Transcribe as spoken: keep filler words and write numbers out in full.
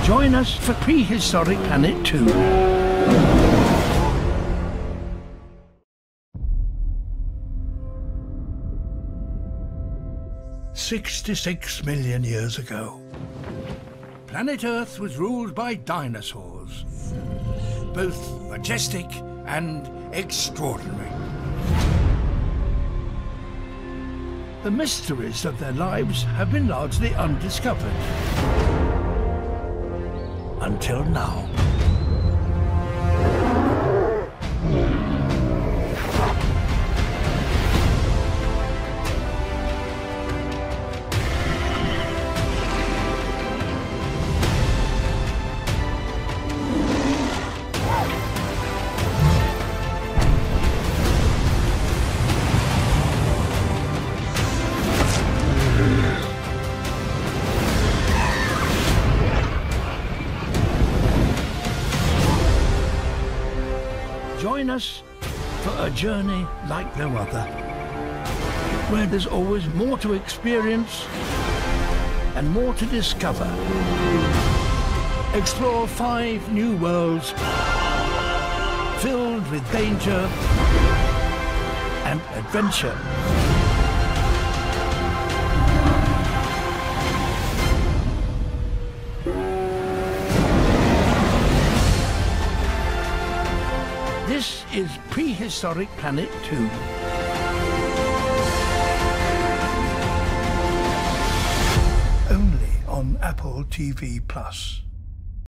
Join us for Prehistoric Planet two. Sixty-six million years ago, planet Earth was ruled by dinosaurs, both majestic and extraordinary. The mysteries of their lives have been largely undiscovered. Until now. Join us for a journey like no other, where there's always more to experience and more to discover. Explore five new worlds filled with danger and adventure. This is Prehistoric Planet two. Only on Apple T V Plus.